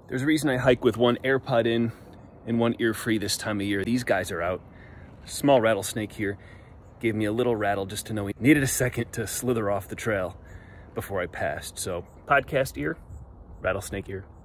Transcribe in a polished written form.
There's a reason I hike with one AirPod in and one ear free this time of year. These guys are out. Small rattlesnake here gave me a little rattle just to know he needed a second to slither off the trail before I passed. So podcast ear, rattlesnake ear.